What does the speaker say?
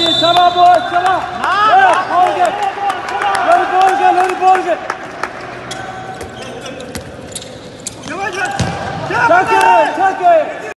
boys, come on boys, come on. Yeah, ball get. Let the ball get, let the ball get. Tuck it, tuck it.